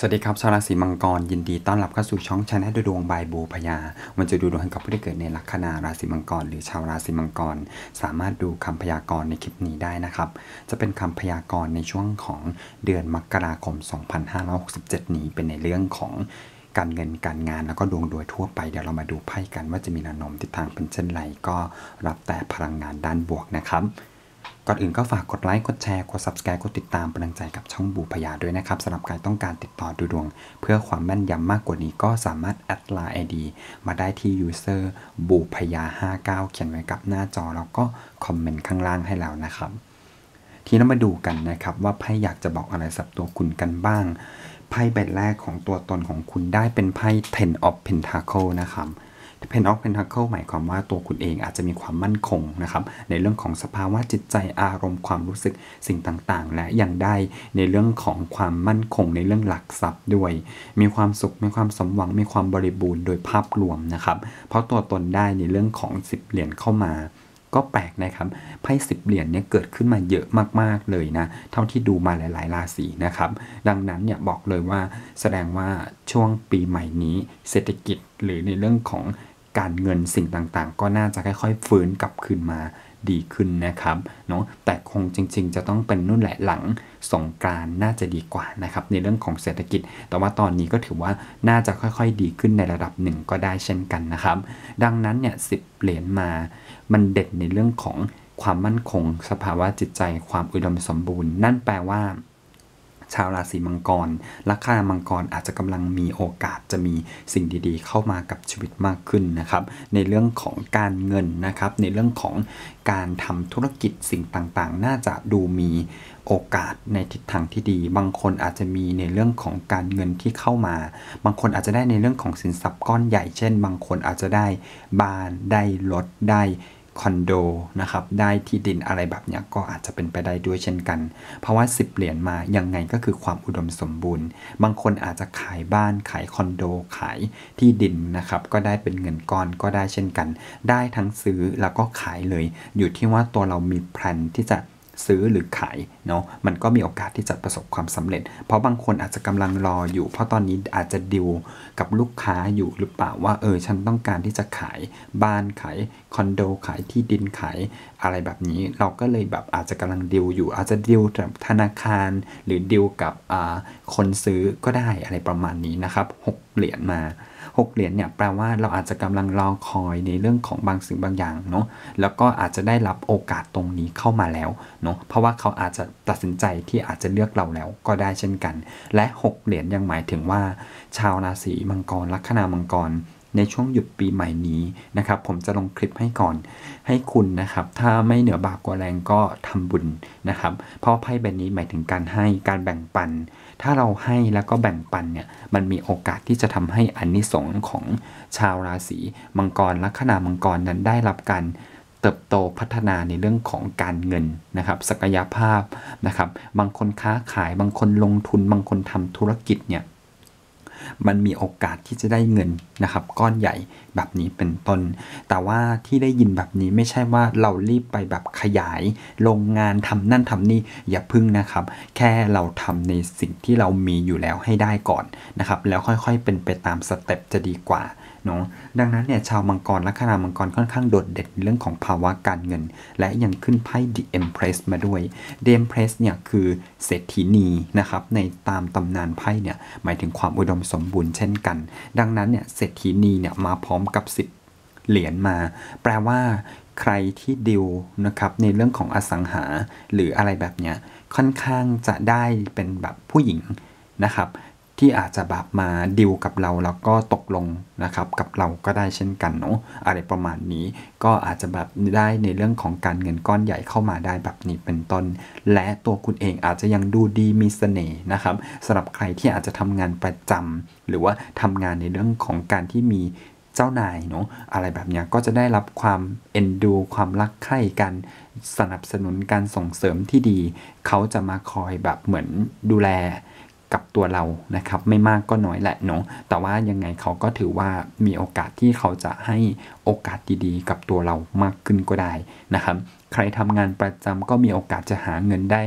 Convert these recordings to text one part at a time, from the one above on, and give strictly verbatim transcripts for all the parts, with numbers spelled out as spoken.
สวัสดีครับชาวราศีมังกรยินดีต้อนรับเข้าสู่ช่องชาแนลดูดวงบายบูพยามันจะดูดวงให้กับผู้ที่เกิดในลัคนาราศีมังกรหรือชาวราศีมังกรสามารถดูคำพยากรณ์ในคลิปนี้ได้นะครับจะเป็นคำพยากรณ์ในช่วงของเดือนมกราคมสองพันห้าร้อยหกสิบเจ็ดนี้เป็นในเรื่องของการเงินการงานแล้วก็ดวงโดยทั่วไปเดี๋ยวเรามาดูไพ่กันว่าจะมีแนวโน้มทิศทางเป็นเช่นไรก็รับแต่พลังงานด้านบวกนะครับก่อนอื่นก็ฝากกดไลค์กดแชร์กด ซับสไครบ์ กดติดตามเป็นกำลังใจกับช่องบูพยาด้วยนะครับสำหรับใครต้องการติดต่อดูดวงเพื่อความแม่นยำมากกว่านี้ก็สามารถแอดไลน์ ไอ ดี มาได้ที่ user บูพยาห้าเก้าเขียนไว้กับหน้าจอแล้วก็คอมเมนต์ข้างล่างให้แล้วนะครับทีนี้มาดูกันนะครับว่าไพ่อยากจะบอกอะไรสับตัวคุณกันบ้างไพ่ใบแรกของตัวตนของคุณได้เป็นไพ่ Ten of Pentacle นะครับTen of Pentacle หมายความว่าตัวคุณเองอาจจะมีความมั่นคงนะครับในเรื่องของสภาวะจิตใจอารมณ์ความรู้สึกสิ่งต่างๆและยังได้ในเรื่องของความมั่นคงในเรื่องหลักทรัพย์ด้วยมีความสุขมีความสมหวังมีความบริบูรณ์โดยภาพรวมนะครับเพราะตัวตนได้ในเรื่องของสิบเหรียญเข้ามาก็แปลกนะครับไพ่สิบเหรียญเนี่ยเกิดขึ้นมาเยอะมากๆเลยนะเท่าที่ดูมาหลายๆราศีนะครับดังนั้นเนี่ยบอกเลยว่าแสดงว่าช่วงปีใหม่นี้เศรษฐกิจหรือในเรื่องของการเงินสิ่งต่างๆก็น่าจะค่อยๆฟื้นกลับคืนมาดีขึ้นนะครับเนาะแต่คงจริงๆจะต้องเป็นนู่นแหละหลังสงกรานต์น่าจะดีกว่านะครับในเรื่องของเศรษฐกิจแต่ว่าตอนนี้ก็ถือว่าน่าจะค่อยๆดีขึ้นในระดับหนึ่งก็ได้เช่นกันนะครับดังนั้นเนี่ยสิบเหรียญมามันเด่นในเรื่องของความมั่นคงสภาวะจิตใจความอุดมสมบูรณ์นั่นแปลว่าชาวราศีมังกรลัคนามังกรอาจจะกำลังมีโอกาสจะมีสิ่งดีๆเข้ามากับชีวิตมากขึ้นนะครับในเรื่องของการเงินนะครับในเรื่องของการทำธุรกิจสิ่งต่างๆน่าจะดูมีโอกาสในทิศทางที่ดีบางคนอาจจะมีในเรื่องของการเงินที่เข้ามาบางคนอาจจะได้ในเรื่องของสินทรัพย์ก้อนใหญ่เช่นบางคนอาจจะได้บ้านได้รถได้คอนโดนะครับได้ที่ดินอะไรแบบนี้ก็อาจจะเป็นไปได้ด้วยเช่นกันเพราะว่าสิบเหรียญมายังไงก็คือความอุดมสมบูรณ์บางคนอาจจะขายบ้านขายคอนโดขายที่ดินนะครับก็ได้เป็นเงินก้อนก็ได้เช่นกันได้ทั้งซื้อแล้วก็ขายเลยอยู่ที่ว่าตัวเรามีแพลนที่จะซื้อหรือขายเนาะมันก็มีโอกาสที่จะประสบความสำเร็จเพราะบางคนอาจจะกำลังรออยู่เพราะตอนนี้อาจจะดิวกับลูกค้าอยู่หรือเปล่าว่าเออฉันต้องการที่จะขายบ้านขายคอนโดขายที่ดินขายอะไรแบบนี้เราก็เลยแบบอาจจะกำลังดิวอยู่อาจจะดิวกับธนาคารหรือดิวกับอ่าคนซื้อก็ได้อะไรประมาณนี้นะครับหกเหรียญมาหกเหรียญเนี่ยแปลว่าเราอาจจะกำลังรอคอยในเรื่องของบางสิ่งบางอย่างเนาะแล้วก็อาจจะได้รับโอกาสตรงนี้เข้ามาแล้วเนาะเพราะว่าเขาอาจจะตัดสินใจที่อาจจะเลือกเราแล้วก็ได้เช่นกันและหกเหรียญยังหมายถึงว่าชาวราศีมังกรลัคนามังกรในช่วงหยุดปีใหม่นี้นะครับผมจะลงคลิปให้ก่อนให้คุณนะครับถ้าไม่เหนือบากกว่าแรงก็ทำบุญนะครับเพราะไพ่ใบนี้หมายถึงการให้การแบ่งปันถ้าเราให้แล้วก็แบ่งปันเนี่ยมันมีโอกาสที่จะทำให้อานิสงส์ของชาวราศีมังกรลัคนามังกรนั้นได้รับการเติบโตพัฒนาในเรื่องของการเงินนะครับศักยภาพนะครับบางคนค้าขายบางคนลงทุนบางคนทำธุรกิจเนี่ยมันมีโอกาสที่จะได้เงินนะครับก้อนใหญ่แบบนี้เป็นต้นแต่ว่าที่ได้ยินแบบนี้ไม่ใช่ว่าเรารีบไปแบบขยายโรงงานทำนั่นทำนี่อย่าพึ่งนะครับแค่เราทำในสิ่งที่เรามีอยู่แล้วให้ได้ก่อนนะครับแล้วค่อยๆเป็นไปตามสเต็ปจะดีกว่าเนาะดังนั้นเนี่ยชาวมังกรลัคนามังกรค่อนข้างโดดเด่นในเรื่องของภาวะการเงินและยังขึ้นไพ่ The Empress มาด้วย The Empress เนี่ยคือเศรษฐีนีนะครับในตามตำนานไพ่เนี่ยหมายถึงความอุดมสมบูรณ์เช่นกันดังนั้นเนี่ยเศรษฐีนีเนี่ยมาพร้อมกับสิบเหรียญมาแปลว่าใครที่ดิวนะครับในเรื่องของอสังหาหรืออะไรแบบเนี้ยค่อนข้างจะได้เป็นแบบผู้หญิงนะครับที่อาจจะแบบมาดิวกับเราแล้วก็ตกลงนะครับกับเราก็ได้เช่นกันเนาะอะไรประมาณนี้ก็อาจจะแบบได้ในเรื่องของการเงินก้อนใหญ่เข้ามาได้แบบนี้เป็นต้นและตัวคุณเองอาจจะยังดูดีมีเสน่ห์นะครับสำหรับใครที่อาจจะทำงานประจำหรือว่าทำงานในเรื่องของการที่มีเจ้านายเนาะอะไรแบบนี้ก็จะได้รับความเอ็นดูความรักใคร่กันสนับสนุนการส่งเสริมที่ดีเขาจะมาคอยแบบเหมือนดูแลกับตัวเรานะครับไม่มากก็น้อยแหละเนาะแต่ว่ายังไงเขาก็ถือว่ามีโอกาสที่เขาจะให้โอกาสดีๆกับตัวเรามากขึ้นก็ได้นะครับใครทำงานประจำก็มีโอกาสจะหาเงินได้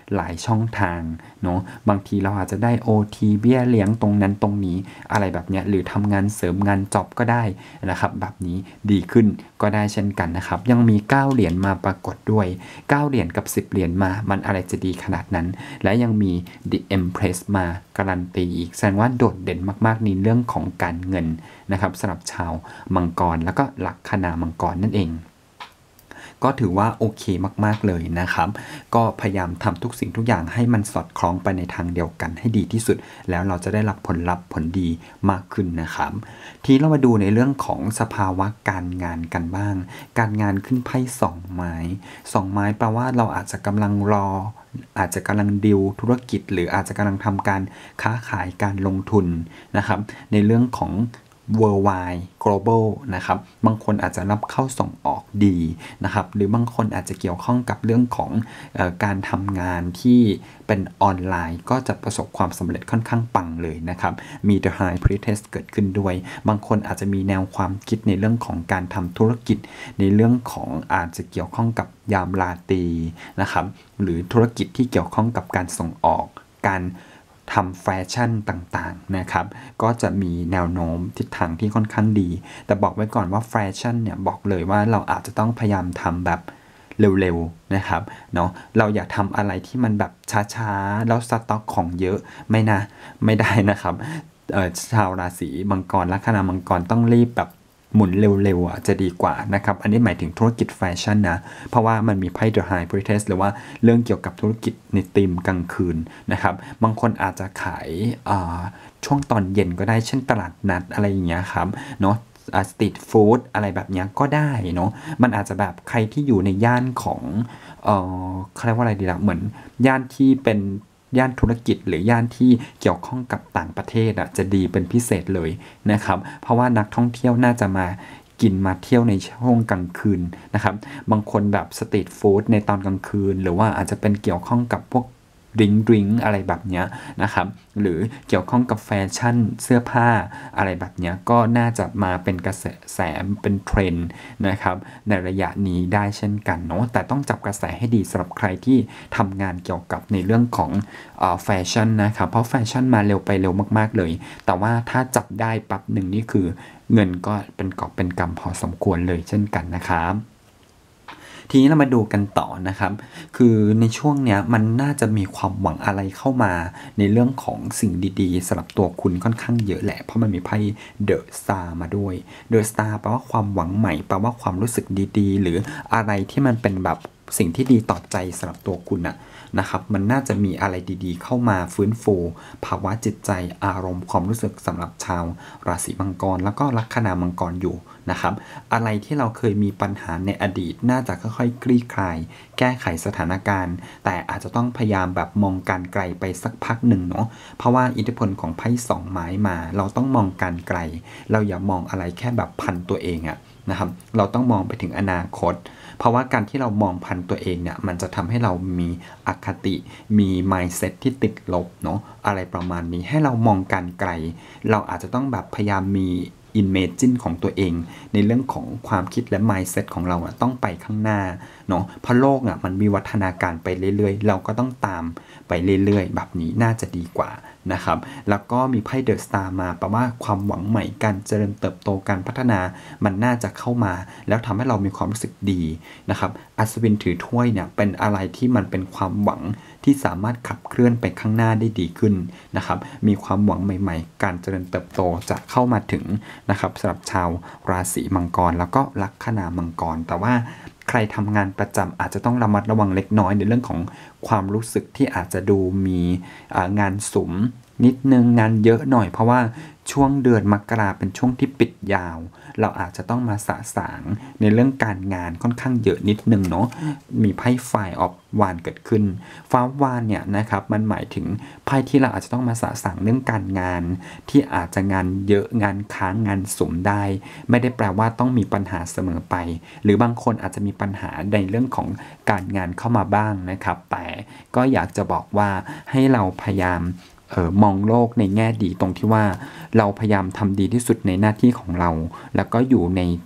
หลายช่องทางเนาะบางทีเราอาจจะได้ โอ ที เบี้ยเลี้ยงตรงนั้นตรงนี้อะไรแบบเนี้ยหรือทำงานเสริมงานจ็อบก็ได้นะครับแบบนี้ดีขึ้นก็ได้เช่นกันนะครับยังมีเก้าเหรียญมาปรากฏด้วยเก้าเหรียญกับสิบเหรียญมามันอะไรจะดีขนาดนั้นและยังมี The Empress มาการันตีอีกแสดงว่าโดดเด่นมากๆในเรื่องของการเงินนะครับสำหรับชาวมังกรแล้วก็ลัคนามังกรนั่นเองก็ถือว่าโอเคมากๆเลยนะครับก็พยายามทำทุกสิ่งทุกอย่างให้มันสอดคล้องไปในทางเดียวกันให้ดีที่สุดแล้วเราจะได้รับผลลัพธ์ผลดีมากขึ้นนะครับทีเรามาดูในเรื่องของสภาวะการงานกันบ้างการงานขึ้นไพ่สองไม้สองไม้แปลว่าเราอาจจะกำลังรออาจจะกำลังดิวธุรกิจหรืออาจจะกำลังทำการค้าขายการลงทุนนะครับในเรื่องของworldwide global นะครับบางคนอาจจะรับเข้าส่งออกดีนะครับหรือบางคนอาจจะเกี่ยวข้องกับเรื่องของเอ่อการทำงานที่เป็นออนไลน์ก็จะประสบความสำเร็จค่อนข้างปังเลยนะครับมี The High Priestess เกิดขึ้นด้วยบางคนอาจจะมีแนวความคิดในเรื่องของการทำธุรกิจในเรื่องของอาจจะเกี่ยวข้องกับยามราตรีนะครับหรือธุรกิจที่เกี่ยวข้องกับการส่งออกการทำแฟชั่นต่างๆนะครับก็จะมีแนวโน้มทิศทางที่ค่อนข้างดีแต่บอกไว้ก่อนว่าแฟชั่นเนี่ยบอกเลยว่าเราอาจจะต้องพยายามทำแบบเร็วๆนะครับเนาะเราอย่าทำอะไรที่มันแบบช้าๆแล้วสต็อกของเยอะไม่นะไม่ได้นะครับชาวราศีมังกรลัคนามังกรต้องรีบแบบหมุนเร็วๆอ่ะจะดีกว่านะครับอันนี้หมายถึงธุรกิจแฟชั่นนะเพราะว่ามันมีไพ่ The High Priestess หรือว่าเรื่องเกี่ยวกับธุรกิจในธีมกลางคืนนะครับบางคนอาจจะขายช่วงตอนเย็นก็ได้เช่นตลาดนัดอะไรอย่างเงี้ยครับเนาะสตรีทฟู้ดอะไรแบบนี้ก็ได้เนาะมันอาจจะแบบใครที่อยู่ในย่านของเอ่อเขาเรียกว่าอะไรดีล่ะเหมือนย่านที่เป็นย่านธุรกิจหรือย่านที่เกี่ยวข้องกับต่างประเทศอ่ะจะดีเป็นพิเศษเลยนะครับเพราะว่านักท่องเที่ยวน่าจะมากินมาเที่ยวในช่วงกลางคืนนะครับบางคนแบบสตรีทฟู้ดในตอนกลางคืนหรือว่าอาจจะเป็นเกี่ยวข้องกับพวกดริงดริงอะไรแบบนี้นะครับหรือเกี่ยวข้องกับแฟชั่นเสื้อผ้าอะไรแบบนี้ก็น่าจะมาเป็นกระแสแสเป็นเทรนด์นะครับในระยะนี้ได้เช่นกันเนาะแต่ต้องจับกระแสให้ดีสำหรับใครที่ทำงานเกี่ยวกับในเรื่องของเอ่อแฟชั่นนะครับเพราะแฟชั่นมาเร็วไปเร็วมากๆเลยแต่ว่าถ้าจับได้ปั๊บหนึ่งนี่คือเงินก็เป็นกอบเป็นกำพอสมควรเลยเช่นกันนะครับทีนี้เรามาดูกันต่อนะครับคือในช่วงเนี้ยมันน่าจะมีความหวังอะไรเข้ามาในเรื่องของสิ่งดีๆสำหรับตัวคุณค่อนข้างเยอะแหละเพราะมันมีไพ่เดอะสตาร์มาด้วยเดอะสตาร์แปลว่าความหวังใหม่แปลว่าความรู้สึกดีๆหรืออะไรที่มันเป็นแบบสิ่งที่ดีต่อใจสำหรับตัวคุณอะนะครับมันน่าจะมีอะไรดีๆเข้ามาฟื้นฟูภาวะจิตใจอารมณ์ความรู้สึกสำหรับชาวราศีมังกรแล้วก็ลัคนามังกรอยู่นะครับอะไรที่เราเคยมีปัญหาในอดีตน่าจะค่อยๆคลี่คลายแก้ไขสถานการณ์แต่อาจจะต้องพยายามแบบมองการไกลไปสักพักหนึ่งเนาะเพราะว่าอิทธิพลของไพ่สองไม้มาเราต้องมองการไกลเราอย่ามองอะไรแค่แบบพันตัวเองอะนะครับเราต้องมองไปถึงอนาคตเพราะว่าการที่เรามองพันตัวเองเนี่ยมันจะทำให้เรามีอคติมี mindset ที่ติดลบเนาะอะไรประมาณนี้ให้เรามองการไกลเราอาจจะต้องแบบพยายามมีimagine ของตัวเองในเรื่องของความคิดและ mindset ของเราอะต้องไปข้างหน้าเนาะเพราะโลกอะมันมีวัฒนาการไปเรื่อยๆเราก็ต้องตามไปเรื่อยๆแบบนี้น่าจะดีกว่านะครับแล้วก็มีไพ่เดอะสตาร์มาแปลว่าความหวังใหม่การเจริญเติบโตการพัฒนามันน่าจะเข้ามาแล้วทำให้เรามีความรู้สึกดีนะครับอัศวินถือถ้วยเนี่ยเป็นอะไรที่มันเป็นความหวังที่สามารถขับเคลื่อนไปข้างหน้าได้ดีขึ้นนะครับมีความหวังใหม่ๆการเจริญเติบโตจะเข้ามาถึงนะครับสำหรับชาวราศีมังกรแล้วก็ลัคนามังกรแต่ว่าใครทำงานประจำอาจจะต้องระมัดระวังเล็กน้อยในเรื่องของความรู้สึกที่อาจจะดูมีงานสุมนิดนึงงานเยอะหน่อยเพราะว่าช่วงเดือนมกราเป็นช่วงที่ปิดยาวเราอาจจะต้องมาสะสางในเรื่องการงานค่อนข้างเยอะนิดนึงเนาะมีไพ่ไฟออฟวานเกิดขึ้นฟ้าวานเนี่ยนะครับมันหมายถึงไพ่ที่เราอาจจะต้องมาสะสางเรื่องการงานที่อาจจะงานเยอะงานค้างงานสุมได้ไม่ได้แปลว่าต้องมีปัญหาเสมอไปหรือบางคนอาจจะมีปัญหาในเรื่องของการงานเข้ามาบ้างนะครับแต่ก็อยากจะบอกว่าให้เราพยายามเออมองโลกในแง่ดีตรงที่ว่าเราพยายามทำดีที่สุดในหน้าที่ของเราแล้วก็อยู่ในพ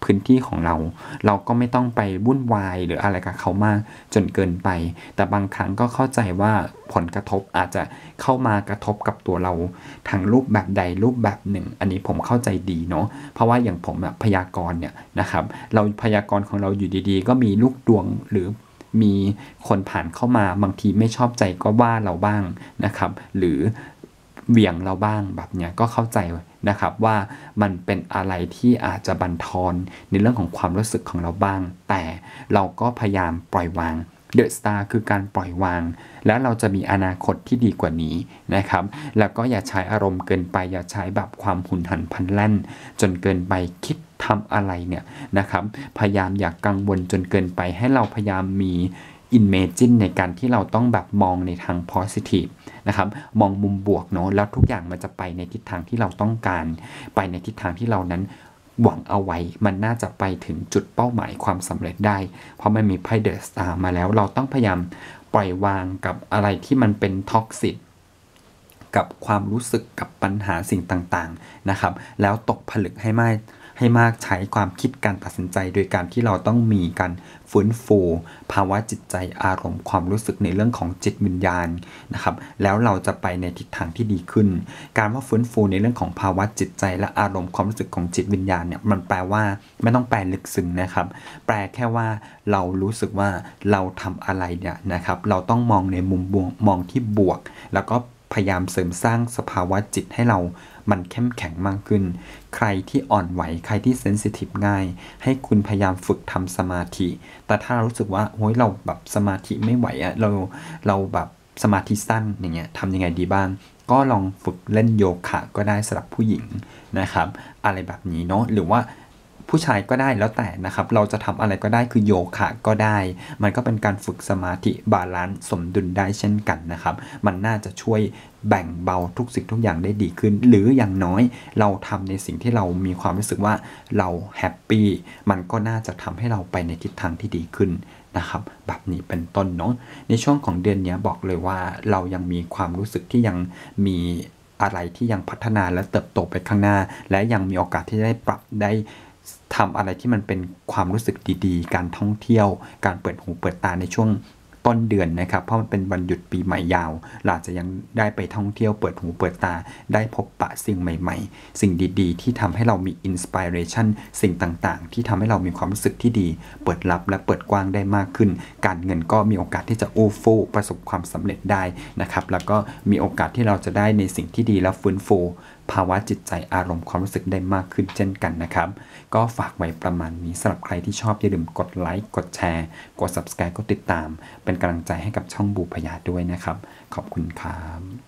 พื้นที่ของเราเราก็ไม่ต้องไปวุ่นวายหรืออะไรกับเขามากจนเกินไปแต่บางครั้งก็เข้าใจว่าผลกระทบอาจจะเข้ามากระทบกับตัวเราทางรูปแบบใดรูปแบบหนึ่งอันนี้ผมเข้าใจดีเนาะเพราะว่าอย่างผมพยากรณ์เนี่ยนะครับเราพยากรณ์ของเราอยู่ดีๆก็มีลูกดวงหรือมีคนผ่านเข้ามาบางทีไม่ชอบใจก็ว่าเราบ้างนะครับหรือเหวี่ยงเราบ้างแบบเนี้ยก็เข้าใจนะครับว่ามันเป็นอะไรที่อาจจะบั่นทอนในเรื่องของความรู้สึกของเราบ้างแต่เราก็พยายามปล่อยวางเดอะสตาร์คือการปล่อยวางแล้วเราจะมีอนาคตที่ดีกว่านี้นะครับแล้วก็อย่าใช้อารมณ์เกินไปอย่าใช้แบบความหุนหันพลันแล่นจนเกินไปคิดทำอะไรเนี่ยนะครับพยายามอย่ากกังวลจนเกินไปให้เราพยายามมีimagine ในการที่เราต้องแบบมองในทาง positive นะครับมองมุมบวกเนาะแล้วทุกอย่างมันจะไปในทิศทางที่เราต้องการไปในทิศทางที่เรานั้นหวังเอาไว้มันน่าจะไปถึงจุดเป้าหมายความสำเร็จได้เพราะมันมีไพ่เดอะสตาร์มาแล้วเราต้องพยายามปล่อยวางกับอะไรที่มันเป็นท็อกซิกกับความรู้สึกกับปัญหาสิ่งต่างๆนะครับแล้วตกผลึกให้มากให้มากใช้ความคิดการตัดสินใจโดยการที่เราต้องมีการฟื้นฟูภาวะจิตใจอารมณ์ความรู้สึกในเรื่องของจิตวิญญาณนะครับแล้วเราจะไปในทิศทางที่ดีขึ้นการว่าฟื้นฟูในเรื่องของภาวะจิตใจและอารมณ์ความรู้สึกของจิตวิญญาณเนี่ยมันแปลว่าไม่ต้องแปลลึกซึ้งนะครับแปลแค่ว่าเรารู้สึกว่าเราทำอะไรเนี่ยนะครับเราต้องมองในมุมบวกมองที่บวกแล้วก็พยายามเสริมสร้างสภาวะจิตให้เรามันเข้มแข็งมากขึ้นใครที่อ่อนไหวใครที่เซนซิทีฟง่ายให้คุณพยายามฝึกทำสมาธิแต่ถ้ารู้สึกว่าโอ้ยเราแบบสมาธิไม่ไหวอะเราเราแบบสมาธิสั้นอย่างเงี้ยทำยังไงดีบ้างก็ลองฝึกเล่นโยคะก็ได้สำหรับผู้หญิงนะครับอะไรแบบนี้เนาะหรือว่าผู้ชายก็ได้แล้วแต่นะครับเราจะทำอะไรก็ได้คือโยคะก็ได้มันก็เป็นการฝึกสมาธิบาลานซ์สมดุลได้เช่นกันนะครับมันน่าจะช่วยแบ่งเบาทุกสิ่งทุกอย่างได้ดีขึ้นหรืออย่างน้อยเราทำในสิ่งที่เรามีความรู้สึกว่าเราแฮปปี้มันก็น่าจะทำให้เราไปในทิศทางที่ดีขึ้นนะครับแบบนี้เป็นต้นเนาะในช่วงของเดือนนี้บอกเลยว่าเรายังมีความรู้สึกที่ยังมีอะไรที่ยังพัฒนาและเติบโตไปข้างหน้าและยังมีโอกาสที่ได้ปรับได้ทำอะไรที่มันเป็นความรู้สึกดีๆการท่องเที่ยวการเปิดหูเปิดตาในช่วงต้นเดือนนะครับเพราะมันเป็นวันหยุดปีใหม่ยาวเราจะยังได้ไปท่องเที่ยวเปิดหูเปิดตาได้พบปะสิ่งใหม่ๆสิ่งดีๆที่ทำให้เรามีอินสปิเรชันสิ่งต่างๆที่ทำให้เรามีความรู้สึกที่ดีเปิดรับและเปิดกว้างได้มากขึ้นการเงินก็มีโอกาสที่จะอู้ฟู่ประสบความสำเร็จได้นะครับแล้วก็มีโอกาสที่เราจะได้ในสิ่งที่ดีและฟื้นฟูภาวะจิตใจอารมณ์ความรู้สึกได้มากขึ้นเช่นกันนะครับก็ฝากไว้ประมาณนี้สำหรับใครที่ชอบอย่าลืมกดไลค์กดแชร์กด ซับสไครบ์ กดติดตามเป็นกำลังใจให้กับช่องบูพยาด้วยนะครับขอบคุณครับ